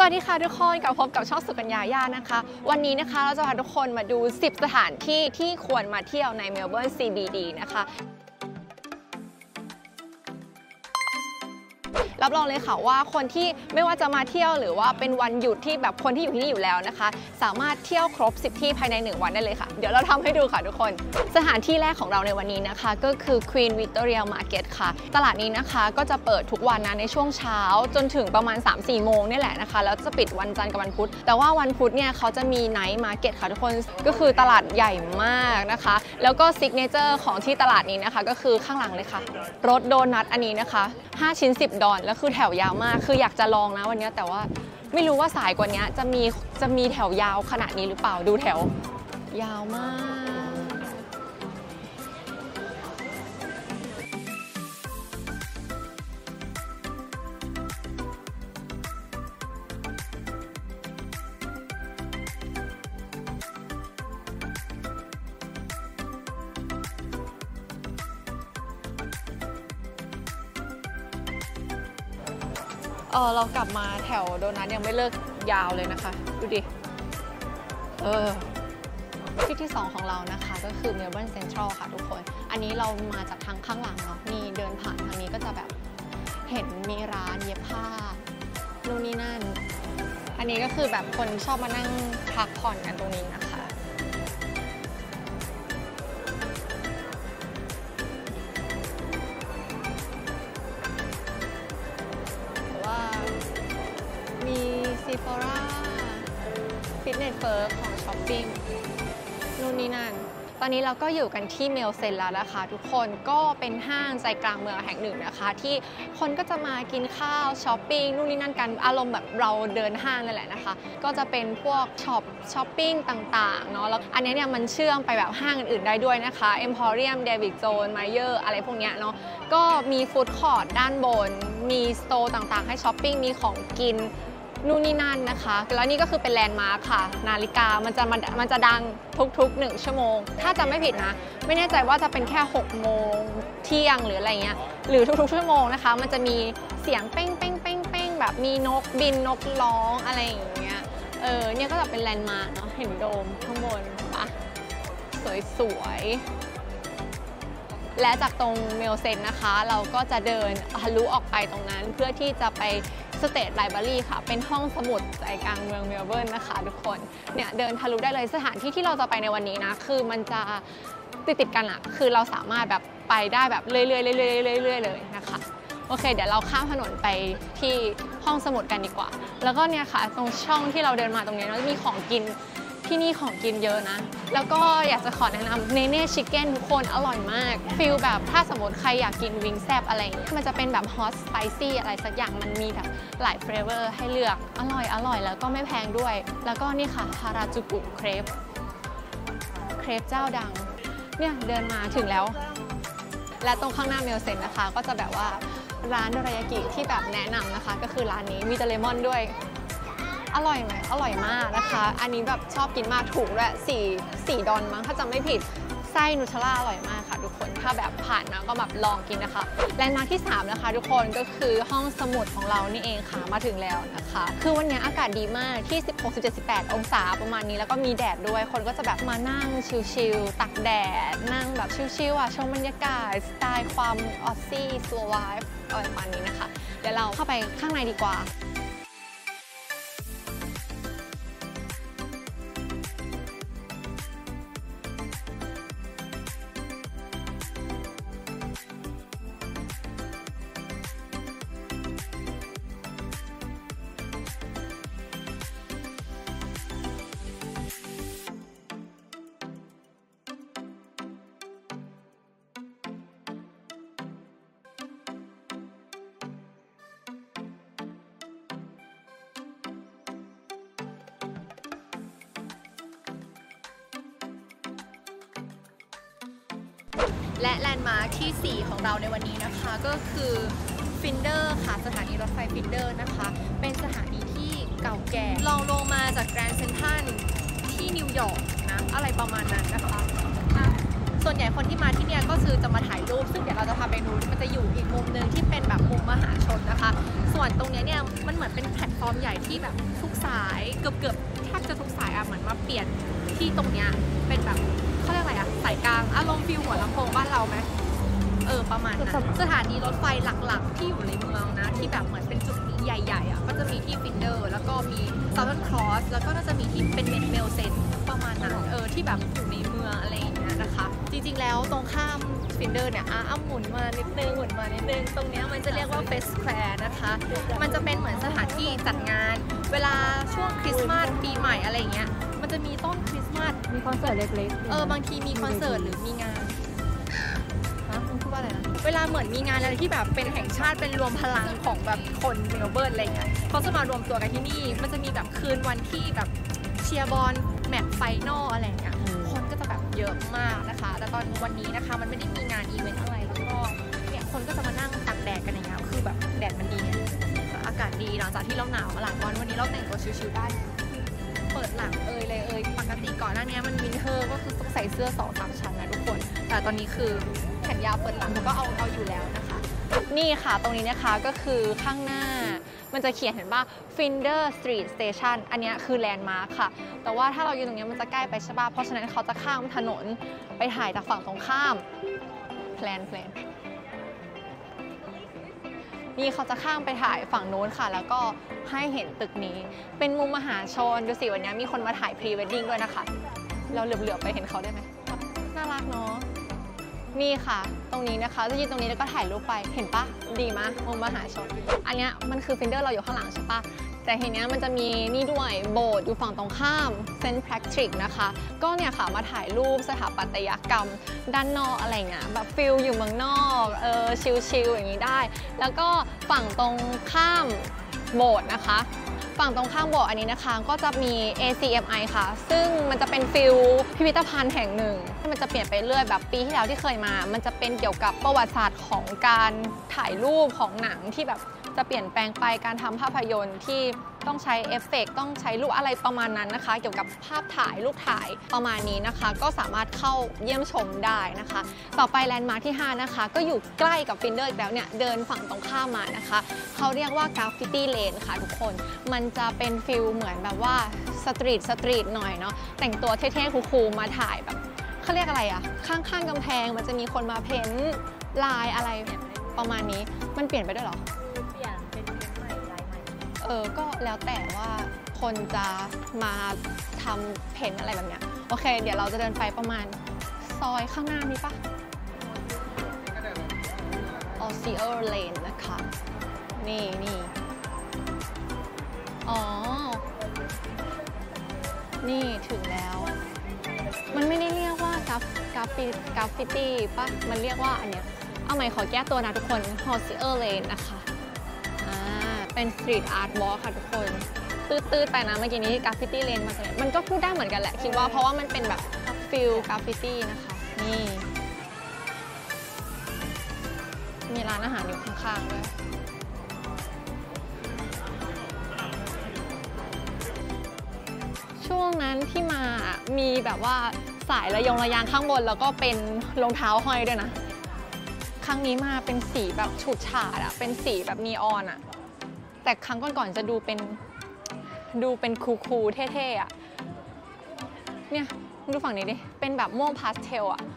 วัสดีค่ะทุกคนกลับพบกับช่องสุกัญญาย่านะคะวันนี้นะคะเราจะพาทุกคนมาดู10สถานที่ที่ควรมาเที่ยวในเมลเบิร์น CBD นะคะรับรองเลยค่ะว่าคนที่ไม่ว่าจะมาเที่ยวหรือว่าเป็นวันหยุดที่แบบคนที่อยู่ที่นี่อยู่แล้วนะคะสามารถเที่ยวครบ10ที่ภายใน1วันได้เลยค่ะเดี๋ยวเราทำให้ดูค่ะทุกคนสถานที่แรกของเราในวันนี้นะคะก็คือ Queen Victoria Market ค่ะตลาดนี้นะคะก็จะเปิดทุกวันนะในช่วงเช้าจนถึงประมาณ 3-4 โมงนี่แหละนะคะแล้วจะปิดวันจันทร์กับวันพุธแต่ว่าวันพุธเนี่ยเขาจะมีไนท์มาร์เก็ตค่ะทุกคนก็คือตลาดใหญ่มากนะคะแล้วก็ซิกเนเจอร์ของที่ตลาดนี้นะคะก็คือข้างหลังเลยค่ะรสโดนัทอันนี้นะคะ5 ชิ้น$10แล้วคือแถวยาวมากคืออยากจะลองนะวันนี้แต่ว่าไม่รู้ว่าสายกว่านี้จะมีแถวยาวขนาดนี้หรือเปล่าดูแถวยาวมากเรากลับมาแถวโดนัทยังไม่เลิกยาวเลยนะคะดูดิที่2ของเรานะคะก็คือเมลเบิร์นเซ็นทรัลค่ะทุกคนอันนี้เรามาจากทางข้างหลังเนาะนี่เดินผ่านทางนี้ก็จะแบบเห็นมีร้านเย็บผ้านู่นนี่นั่นอันนี้ก็คือแบบคนชอบมานั่งพักผ่อนกันตรงนี้นะคะมีซีฟอร่าฟิตเนสเฟิร์สของช้อปปิ้งนู่นนี่นั่นตอนนี้เราก็อยู่กันที่เมลเซนแล้วนะคะทุกคนก็เป็นห้างใจกลางเมืองแห่งหนึ่งนะคะที่คนก็จะมากินข้าวช้อปปิ้งนู่นนี่นั่นกันอารมณ์แบบเราเดินห้างนั่นแหละนะคะก็จะเป็นพวกช้อปปิ้งต่างๆเนาะแล้วอันนี้เนี่ยมันเชื่อมไปแบบห้างอื่นๆได้ด้วยนะคะ Emporium David Jones Mayer อะไรพวกเนี้ยเนาะก็มีฟู้ดคอร์ทด้านบนมีสโตร์ต่างๆให้ช้อปปิ้งมีของกินนู่นนี่นั่นนะคะแล้วนี่ก็คือเป็นแลนด์มาร์คค่ะนาฬิกามันจะดังทุกๆ1ชั่วโมงถ้าจำไม่ผิดนะไม่แน่ใจว่าจะเป็นแค่6 โมงเที่ยงหรืออะไรเงี้ยหรือทุกๆชั่วโมงนะคะมันจะมีเสียงเป้งเป้งเป้งเป้งแบบมีนกบินนกร้องอะไรอย่างเงี้ยเนี่ยก็จะเป็นแลนด์มาร์คเนาะเห็นโดมข้างบนปะสวยๆและจากตรงเมลเซนนะคะเราก็จะเดินทะลุออกไปตรงนั้นเพื่อที่จะไปสเตทไลบรารีค่ะเป็นห้องสมุดใจกลางเมืองเมลเบิร์นนะคะทุกคนเนี่ยเดินทะลุได้เลยสถานที่ที่เราจะไปในวันนี้นะคือมันจะติดกันอะคือเราสามารถแบบไปได้แบบเรื่อยๆเลยนะคะโอเคเดี๋ยวเราข้ามถนนไปที่ห้องสมุดกันดีกว่าแล้วก็เนี่ยค่ะตรงช่องที่เราเดินมาตรงนี้มีของกินที่นี่ของกินเยอะนะแล้วก็อยากจะขอแนะนำเนเน่ชิคเก้นทุกคนอร่อยมากฟิลแบบถ้าสมมติใครอยากกินวิงแซบอะไรอย่างเงี้ยมันจะเป็นแบบฮอตสไปซี่อะไรสักอย่างมันมีแบบหลายเฟลเวอร์ให้เลือกอร่อยแล้วก็ไม่แพงด้วยแล้วก็นี่ค่ะฮาราจูกุเครปเจ้าดังเนี่ยเดินมาถึงแล้วและตรงข้างหน้าเมลเซนนะคะก็จะแบบว่าร้านโดรายากิที่แบบแนะนำนะคะก็คือร้านนี้มีแต่เลมอนด้วยอร่อยไหมอร่อยมากนะคะอันนี้แบบชอบกินมากถูกด้วย$4มั้งถ้าจำไม่ผิดไส้นูเทลล่าอร่อยมากค่ะทุกคนถ้าแบบผ่านมาก็แบบลองกินนะคะแลนด์มาร์คที่3นะคะทุกคนก็คือห้องสมุดของเรานี่เองค่ะมาถึงแล้วนะคะคือวันนี้อากาศดีมากที่16 17 18องศาประมาณนี้แล้วก็มีแดดด้วยคนก็จะแบบมานั่งชิลๆตักแดดนั่งแบบชิลๆชมบรรยากาศสไตล์ความออสซี่สโลว์ไลฟ์อะไรประมาณนี้นะคะเดี๋ยวเราเข้าไปข้างในดีกว่าและแลนด์มาร์คที่4ของเราในวันนี้นะคะก็คือฟินเดอร์ค่ะสถานีรถไฟฟินเดอร์นะคะเป็นสถานีที่เก่าแก่ลองลงมาจากแกรนด์เซ็นทรัลที่นิวยอร์กนะอะไรประมาณนั้นนะคะส่วนใหญ่คนที่มาที่เนี่ยก็คือจะมาถ่ายรูปซึ่งเดี๋ยวเราจะพาไปดูมันจะอยู่อีกมุมนึงที่เป็นแบบมุมมหาชนนะคะส่วนตรงนี้เนี่ยมันเหมือนเป็นแพลตฟอร์มใหญ่ที่แบบทุกสายเกือบแทบจะทุกสายอะเหมือนมาเปลี่ยนที่ตรงเนี้ยเป็นแบบเขาเรียกอะไรอะสายกลางอารมณ์ฟิลหัวลำโพงบ้านเราไหมประมาณนั้นสถานีรถไฟหลักๆที่อยู่ในเมืองนะที่แบบเหมือนเป็นจุดใหญ่ๆอะก็จะมีที่ฟินเดอร์แล้วก็มีซาวเทิร์นครอสแล้วก็น่าจะมีที่เป็นเมลเซนประมาณนั้นที่แบบอยู่ในเมืองอะไรอย่างเงี้ยนะคะจริงๆแล้วตรงข้ามฟินเดอร์เนี่ยหมุนมานิดนึงตรงเนี้ยมันจะเรียกว่าเฟสแควร์นะคะมันจะเป็นเหมือนสถานที่จัดงานเวลาช่วงคริสต์มาสปีใหม่อะไรอย่างเงี้ยมันจะมีต้นคริสต์มาสมีคอนเสิร์ตเล็กๆบางทีมีคอนเสิร์ตหรือมีงานมันพูดว่าอะไรนะเวลาเหมือนมีงานอะไรที่แบบเป็นแห่งชาติเป็นรวมพลังของแบบคนเมลเบิร์นอะไรเงี้ยเขาจะมารวมตัวกันที่นี่มันจะมีแบบคืนวันที่แบบเชียร์บอลแมตช์ไฟนอลอะไรเงี้ยคนก็จะแบบเยอะมากนะคะแต่ตอนวันนี้นะคะมันไม่ได้มีงานอีเวนต์อะไรแล้วก็เนี่ยคนก็จะมานั่งตากแดดกันอย่างเงี้ยคือแบบแดดมันดีไงอากาศดีหลังจากที่เราหนาวมาหลายวันนี้เราแต่งตัวชิลๆได้เปิดหลังเลยปกติก่อนหน้านี้มันวินเทอร์ก็คือต้องใส่เสื้อ2-3 ชั้นนะทุกคนแต่ตอนนี้คือแขนยาวเปิดหลังก็เอาอยู่แล้วนะคะนี่ค่ะตรงนี้นะคะก็คือข้างหน้ามันจะเขียนเห็นว่า Finder Street Station อันนี้คือแลนด์มาร์คค่ะแต่ว่าถ้าเราอยู่ตรงนี้มันจะใกล้ไปใช่ป่ะเพราะฉะนั้นเขาจะข้ามถนนไปถ่ายจากฝั่งตรงข้ามแพลนนี่เขาจะข้ามไปถ่ายฝั่งโน้นค่ะแล้วก็ให้เห็นตึกนี้เป็นมุมมหาชนดูสิวันนี้มีคนมาถ่ายพรีเวดดิ้งด้วยนะคะเราเหลือบๆไปเห็นเขาได้ไหมน่ารักเนาะนี่ค่ะตรงนี้นะคะจะยืนตรงนี้แล้วก็ถ่ายรูปไปเห็นปะดีมากมุมมหาชนอันนี้มันคือฟินเดอร์เราอยู่ข้างหลังใช่ปะแต่ทีนี้มันจะมีนี่ด้วยโบสถ์อยู่ฝั่งตรงข้ามเซนต์แพทริกนะคะก็เนี่ยค่ะมาถ่ายรูปสถาปัตยกรรมด้านนอกอะไรเงี้ยแบบฟิลอยู่เมืองนอกชิลๆอย่างนี้ได้แล้วก็ฝั่งตรงข้ามโบสถ์นะคะฝั่งตรงข้ามโบสถ์อันนี้นะคะก็จะมี ACMI ค่ะซึ่งมันจะเป็นฟิลพิพิธภัณฑ์แห่งหนึ่งมันจะเปลี่ยนไปเรื่อยแบบปีที่แล้วที่เคยมามันจะเป็นเกี่ยวกับประวัติศาสตร์ของการถ่ายรูปของหนังที่แบบจะเปลี่ยนแปลงไปการทำภาพยนตร์ที่ต้องใช้เอฟเฟกต์ต้องใช้รูปอะไรประมาณนั้นนะคะเกี่ยวกับภาพถ่ายรูปถ่ายประมาณนี้นะคะก็สามารถเข้าเยี่ยมชมได้นะคะต่อไปแลนด์มาร์คที่5นะคะก็อยู่ใกล้กับฟินเดอร์อีกแล้วเนี่ยเดินฝั่งตรงข้ามมานะคะเขาเรียกว่ากราฟฟิตี้เลนค่ะทุกคนมันจะเป็นฟิลเหมือนแบบว่าสตรีทหน่อยเนาะแต่งตัวเท่ๆคูลๆมาถ่ายแบบเขาเรียกอะไรอะข้างๆกำแพงมันจะมีคนมาเพ้นลายอะไรประมาณนี้มันเปลี่ยนไปด้วยเหรอเปลี่ยนเป็นเพ้นใหม่ลายใหม่ก็แล้วแต่ว่าคนจะมาทำเพ้นอะไรแบบเนี้ยโอเคเดี๋ยวเราจะเดินไปประมาณซอยข้างหน้านี้ปะ Osceola Lane นะคะนี่นี่ถึงแล้วมันไม่ได้เรียกว่ากราฟฟิตี้ปะมันเรียกว่าอันเนี้ยเอาใหม่ขอแก้ตัวนะทุกคน Osceola Lane นะคะเป็นสตรีทอาร์ตวอล์คค่ะทุกคนตื้อไปนะเมื่อกี้นี้กราฟฟิตี้เลนมาจากไหนมันก็พูดได้เหมือนกันแหละคิดว่าเพราะว่ามันเป็นแบบฟิลกราฟฟิตี้นะคะนี่มีร้านอาหารอยู่ข้างๆด้วยช่วงนั้นที่มามีแบบว่าสายระยางข้างบนแล้วก็เป็นรองเท้าห้อยด้วยนะครั้งนี้มาเป็นสีแบบฉูดฉาดอะเป็นสีแบบนีออนอะแต่ครั้งก่อนๆจะดูเป็นคูลๆเท่ๆอะเนี่ยดูฝั่งนี้ดิเป็นแบบม่วงพาสเทลอะ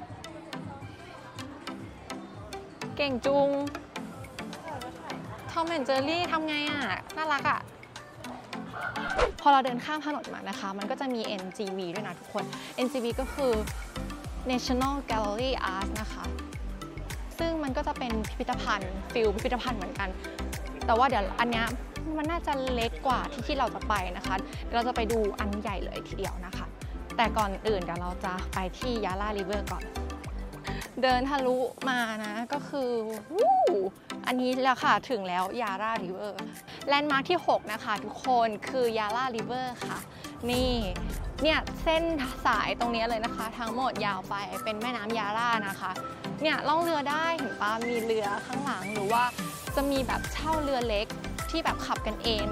เก่งจุงทอมแอนด์เจอรี่ทำไงอะน่ารักอะพอเราเดินข้ามถนนมานะคะมันก็จะมี NGV ด้วยนะทุกคน NGV ก็คือ National Gallery Art นะคะซึ่งมันก็จะเป็นพิพิธภัณฑ์ฟิลพิพิธภัณฑ์เหมือนกันแต่ว่าเดี๋ยวอันเนี้ยมันน่าจะเล็กกว่าที่เราจะไปนะคะเราจะไปดูอันใหญ่เลยทีเดียวนะคะแต่ก่อนอื่นเดี๋ยวเราจะไปที่ยาลาริเวอร์ก่อนเดินทะลุมานะก็คืออันนี้แล้วค่ะถึงแล้วยาลาริเวอร์แลนด์มาร์คที่6นะคะทุกคนคือยาลาริเวอร์ค่ะนี่เนี่ยเส้นสายตรงนี้เลยนะคะทั้งหมดยาวไปเป็นแม่น้ำยาลานะคะเนี่ยล่องเรือได้เห็นปะมีเรือข้างหลังหรือว่าจะมีแบบเช่าเรือเล็กที่แบบขับกันเองอะไรอย่างเงี้ย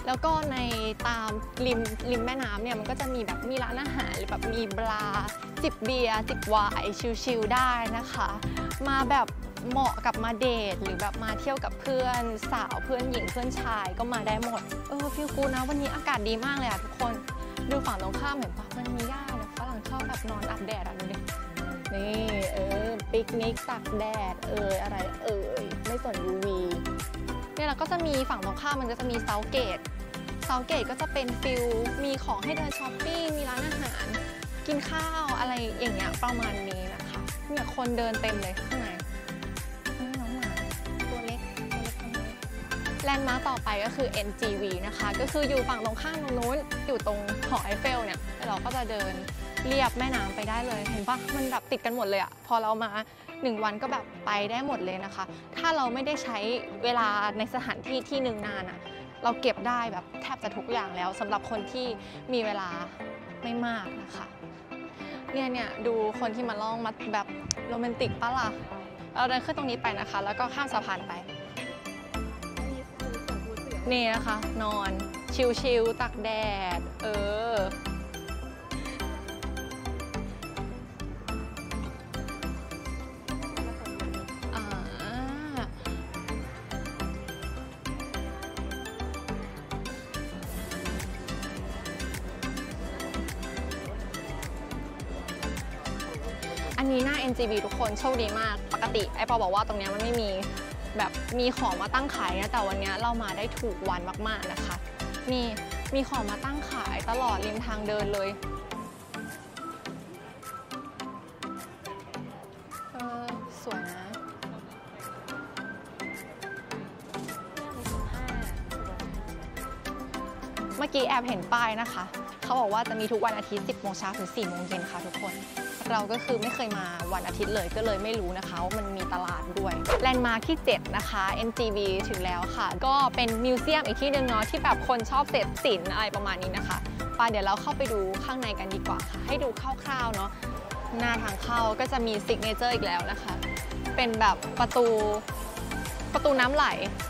แล้วก็ในตามริมแม่น้ำเนี่ยมันก็จะมีแบบมีร้านอาหารหรือแบบมีบาร์จิบเบียร์จิบไวน์ชิลๆได้นะคะมาแบบเหมาะกับมาเดทหรือแบบมาเที่ยวกับเพื่อนสาวเพื่อนหญิงเพื่อนชายก็มาได้หมดฟิลกูนะวันนี้อากาศดีมากเลยอะทุกคนดูฝั่งตรงข้ามเห็นปะมันมีหญ้าแบบฝรั่งชอบแบบนอนอาบแดดอะดูดินี่ปิกนิกตักแดดอะไรไม่สน UV เนี่ยเราก็จะมีฝั่งตรงข้ามมันก็จะมีเซาเกตก็จะเป็นฟิลมีของให้เดินช้อปปิ้งมีร้านอาหารกินข้าวอะไรอย่างเงี้ยประมาณนี้นะคะเนี่ยคนเดินเต็มเลยข้างในน้องหมาตัวเล็กแลนด์มาร์คต่อไปก็คือ NGV นะคะก็คืออยู่ฝั่งตรงข้ามตรงนู้นอยู่ตรงหอไอเฟลเนี่ยเราก็จะเดินเรียบแม่น้ำไปได้เลยเห็นปะมันแบบติดกันหมดเลยอะพอเรามา1 วันก็แบบไปได้หมดเลยนะคะถ้าเราไม่ได้ใช้เวลาในสถานที่ที่หนึ่งนานอะเราเก็บได้แบบแทบจะทุกอย่างแล้วสำหรับคนที่มีเวลาไม่มากนะคะเนี่ยดูคนที่มาล่องมาแบบโรแมนติกปะล่ะเราเดินขึ้นตรงนี้ไปนะคะแล้วก็ข้ามสะพานไปนี่นะคะนอนชิลๆตักแดดอันนี้หน้า NGV ทุกคนโชคดีมากปกติไอปอบอกว่าตรงนี้มันไม่มีแบบมีของมาตั้งขายนะแต่วันนี้เรามาได้ถูกวันมากๆนะคะมีของมาตั้งขายตลอดริมทางเดินเลยสวยนะเมื่อกี้แอบเห็นป้ายนะคะเขาบอกว่าจะมีทุกวันอาทิตย์ 10 โมงเช้าถึง 4 โมงเย็นค่ะทุกคนเราก็คือไม่เคยมาวันอาทิตย์เลยก็เลยไม่รู้นะคะว่ามันมีตลาดด้วยแลนด์มาร์คที่ 7 นะคะ NGV ถึงแล้วค่ะก็เป็นมิวเซียมอีกที่หนึ่งเนาะที่แบบคนชอบเศษศิลป์อะไรประมาณนี้นะคะเดี๋ยวเราเข้าไปดูข้างในกันดีกว่าค่ะให้ดูคร่าวๆเนาะหน้าทางเข้าก็จะมีซิกเนเจอร์อีกแล้วนะคะเป็นแบบประตูน้ำไหล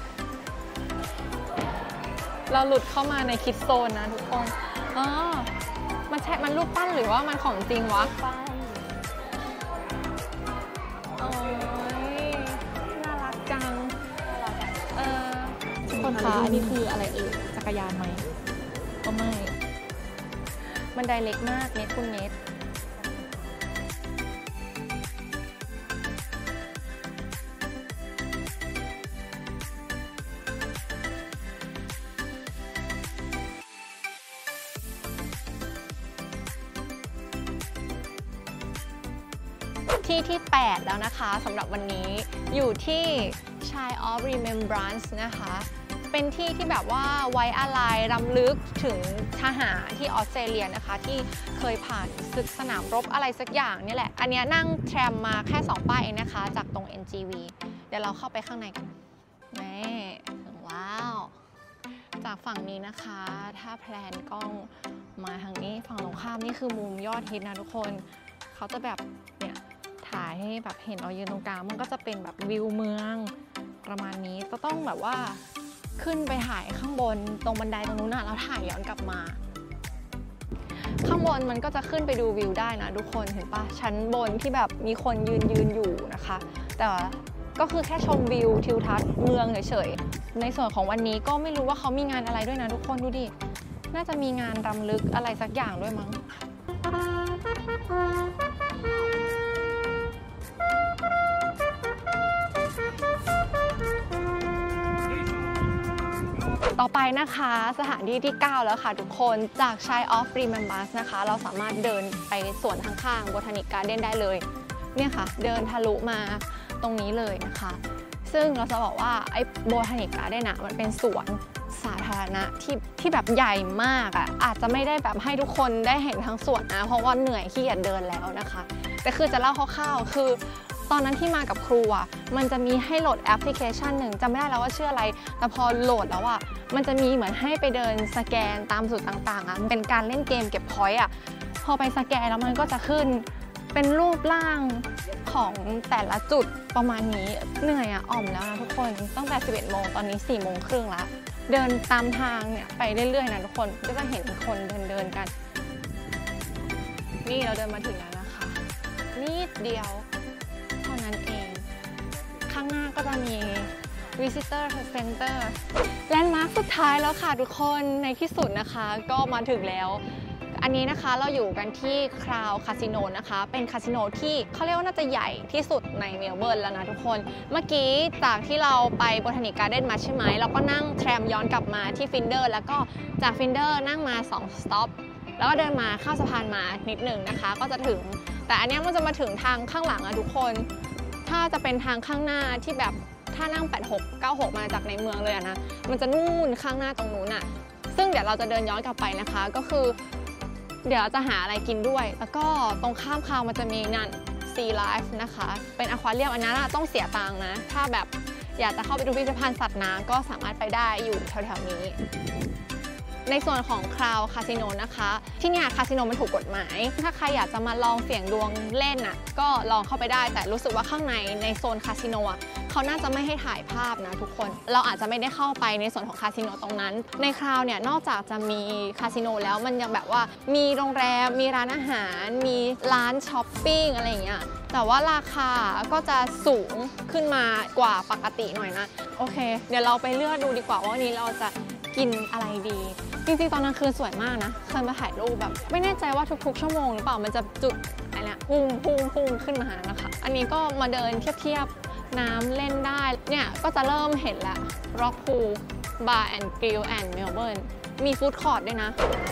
เราหลุดเข้ามาในคิดโซนนะทุกคนมันรูปปั้นหรือว่ามันของจริงวะโอ้ยน่ารักจังทุกคนคะอันนี้คืออะไรจักรยานไหมก็ไม่บันไดเล็กมากเมตรคูณเมตรที่ 8 แล้วนะคะสำหรับวันนี้อยู่ที่ Shrine of Remembrance นะคะเป็นที่ที่แบบว่าไว้อาลัยรำลึกถึงทหารที่ออสเตรเลียนะคะที่เคยผ่านศึกสนามรบอะไรสักอย่างนี่แหละอันนี้นั่งแทรมมาแค่2 ป้ายเองนะคะจากตรง NGV เดี๋ยวเราเข้าไปข้างในกันนี่ว้าวจากฝั่งนี้นะคะถ้าแพลนกล้องมาทางนี้ฝั่งตรงข้ามนี่คือมุมยอดฮิตนะทุกคนเขาจะแบบเนี่ยถ่ายให้แบบเห็นเรายืนตรงกลางมันก็จะเป็นแบบวิวเมืองประมาณนี้จะต้องแบบว่าขึ้นไปถ่ายข้างบนตรงบันไดตรงนู้นน่ะแล้วถ่ายย้อนกลับมาข้างบนมันก็จะขึ้นไปดูวิวได้นะทุกคนเห็นปะชั้นบนที่แบบมีคนยืนอยู่นะคะแต่ก็คือแค่ชมวิวทิวทัศน์เมืองเฉยๆในส่วนของวันนี้ก็ไม่รู้ว่าเขามีงานอะไรด้วยนะทุกคนดูดิน่าจะมีงานรำลึกอะไรสักอย่างด้วยมั้งต่อไปนะคะสถานที่ที่ 9 แล้วค่ะทุกคนจาก Shrine of Remembrance นะคะเราสามารถเดินไปสวนข้างๆ Botanic Garden ได้เลยเนี่ยค่ะเดินทะลุมาตรงนี้เลยนะคะซึ่งเราจะบอกว่าไอ้ Botanic Garden น่ะมันเป็นสวนสาธารณะที่แบบใหญ่มากอ่ะอาจจะไม่ได้แบบให้ทุกคนได้เห็นทั้งสวนนะเพราะว่าเหนื่อยขี้เกียจเดินแล้วนะคะแต่คือจะเล่าคร่าวๆคือตอนนั้นที่มากับครูอ่ะมันจะมีให้โหลดแอปพลิเคชันหนึ่งจำไม่ได้แล้วว่าชื่ออะไรแต่พอโหลดแล้วอ่ะมันจะมีเหมือนให้ไปเดินสแกนตามจุดต่างๆอ่ะเป็นการเล่นเกมเก็บพอยต์อ่ะพอไปสแกนแล้วมันก็จะขึ้นเป็นรูปร่างของแต่ละจุดประมาณนี้เหนื่อยอ่ะอ่อมแล้วนะทุกคนตั้งแต่ 11 โมงตอนนี้ 4 โมงครึ่งแล้วเดินตามทางเนี่ยไปเรื่อยๆนะทุกคนก็จะเห็นคนเดินกันนี่เราเดินมาถึงแล้วนะคะนิดเดียวเท่านั้นเองข้างหน้าก็จะมี Visitor Center แลนด์มาร์คสุดท้ายแล้วค่ะทุกคนในที่สุดนะคะก็มาถึงแล้วอันนี้นะคะเราอยู่กันที่คราวคาสิโนนะคะเป็นคาสิโนที่เขาเรียกว่าน่าจะใหญ่ที่สุดในเมลเบิร์นแล้วนะทุกคนเมื่อกี้จากที่เราไปโบทานิกการ์เด้นมาใช่ไหมเราก็นั่งแทรมย้อนกลับมาที่ฟินเดอร์แล้วก็จากฟินเดอร์นั่งมา2 สต็อปแล้วก็เดินมาข้ามสะพานมานิดหนึ่งนะคะก็จะถึงแต่อันนี้มันจะมาถึงทางข้างหลังอะทุกคนถ้าจะเป็นทางข้างหน้าที่แบบถ้านั่ง86 96มาจากในเมืองเลยนะมันจะนู่นข้างหน้าตรงนู้นอะซึ่งเดี๋ยวเราจะเดินย้อนกลับไปนะคะก็คือเดี๋ยวจะหาอะไรกินด้วยแล้วก็ตรงข้ามคาวมันจะมีนั่น Sea Life นะคะเป็นอควาเรียมอันนั้นต้องเสียตังค์นะถ้าแบบอยากจะเข้าไปดูพิพิธภัณฑ์สัตว์น้ำก็สามารถไปได้อยู่แถวๆนี้ในส่วนของคราวคาสิโนนะคะที่เนี่ยคาสิโนมันถูกกฎหมายถ้าใครอยากจะมาลองเสี่ยงดวงเล่นอ่ะก็ลองเข้าไปได้แต่รู้สึกว่าข้างในโซนคาสิโนอ่ะเขาน่าจะไม่ให้ถ่ายภาพนะทุกคนเราอาจจะไม่ได้เข้าไปในส่วนของคาสิโนตรงนั้นในคราวเนี่ยนอกจากจะมีคาสิโนแล้วมันยังแบบว่ามีโรงแรมมีร้านอาหารมีร้านช้อปปิ้งอะไรอย่างเงี้ยแต่ว่าราคาก็จะสูงขึ้นมากว่าปกติหน่อยนะโอเคเดี๋ยวเราไปเลือกดูดีกว่าว่าวันนี้เราจะกินอะไรดีจริงๆตอนกลางคืนสวยมากนะเคยมาถ่ายรูปแบบไม่แน่ใจว่าทุกๆชั่วโมงหรือเปล่ามันจะจุดอะไรเนี่ยพุ่งขึ้นมานะคะอันนี้ก็มาเดินเทียบน้ำเล่นได้เนี่ยก็จะเริ่มเห็นแล้ว Rock Pool Bar and Grill and Melbourne มีฟู้ดคอร์ทด้วยนะ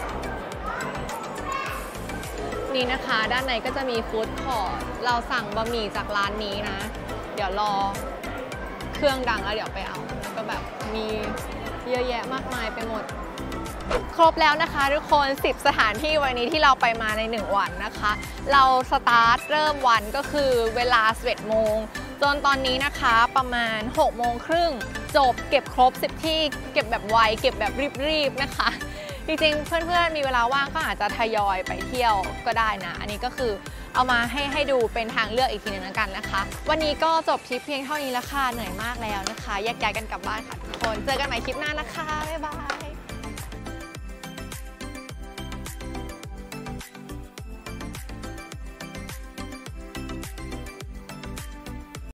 นี่นะคะด้านในก็จะมีฟู้ดคอร์ทเราสั่งบะหมี่จากร้านนี้นะเดี๋ยวรอเครื่องดังแล้วเดี๋ยวไปเอาแล้วก็แบบมีเยอะแยะมากมายไปหมดครบแล้วนะคะทุกคน10 สถานที่วันนี้ที่เราไปมาใน1 วันนะคะเราสตาร์ทเริ่มวันก็คือเวลา 11 โมงจนตอนนี้นะคะประมาณ 6 โมงครึ่งจบเก็บครบ10 ที่เก็บแบบไวเก็บแบบรีบๆนะคะจริงๆเพื่อนๆมีเวลาว่างก็อาจจะทยอยไปเที่ยวก็ได้นะอันนี้ก็คือเอามาให้ดูเป็นทางเลือกอีกทีนึงแล้วกันนะคะวันนี้ก็จบทริปเพียงเท่านี้แล้วค่ะเหนื่อยมากแล้วนะคะแยกย้ายกันกลับบ้านค่ะทุกคนเจอกันใหม่คลิปหน้านะคะบ๊ายบาย